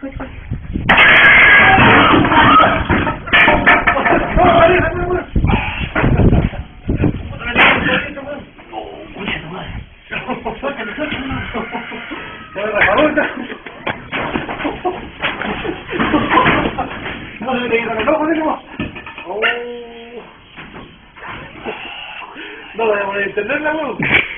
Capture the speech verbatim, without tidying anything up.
خش خش. No lo voy a poner a entender, la